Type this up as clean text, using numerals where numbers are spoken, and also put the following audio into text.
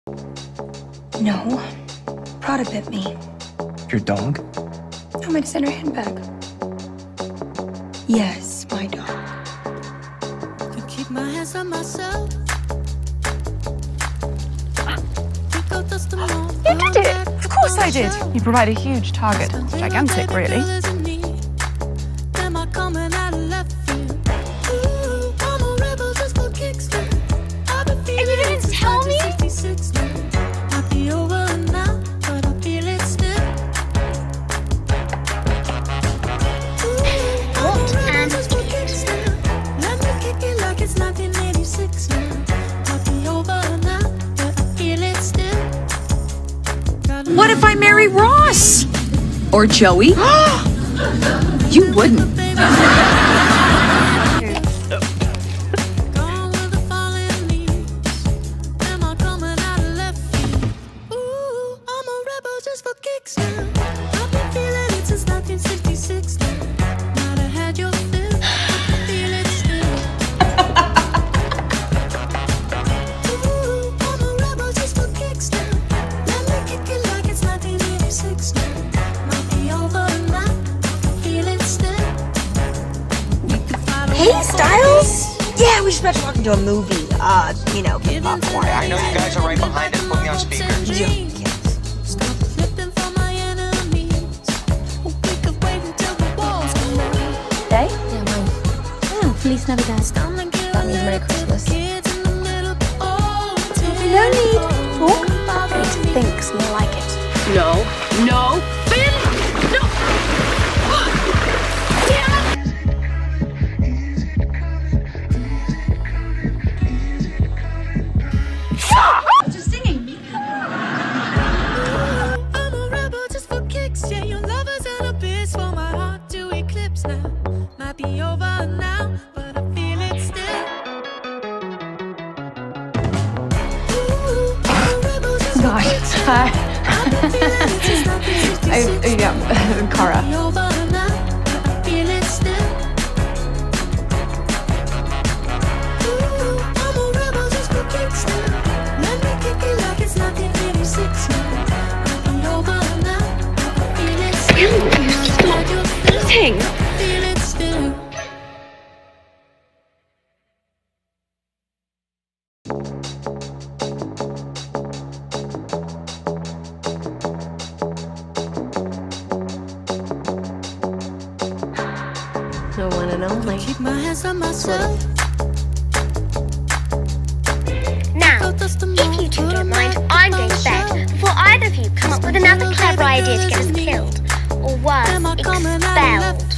No. Prada bit me. Your dog? No, my designer handbag. Yes, my dog. To keep my hands on myself. You did it! Of course I did! You provide a huge target. Gigantic, really. And you didn't tell me? What if I marry Ross? Or Joey? You wouldn't. Hey, Styles? Yeah, we should better walk into a movie. You know, popcorn. I know you guys are right behind us. Put me on speaker. Day? Yeah, mine. Oh, Feliz Navidad. That means Merry Christmas. No need. Talk. I need to think more like it. No, Finn! No! Just singing. I'm a rebel just for kicks. Yeah, your lovers and a bitch for my heart to eclipse now. Might be over now, but I feel it still. Gosh. Yeah, Cara. Stop eating. The one and only. Keep my hands on myself. Now, if you two don't mind, I'm going to bed before either of you come up with another clever idea to get us killed. Or worse, expelled.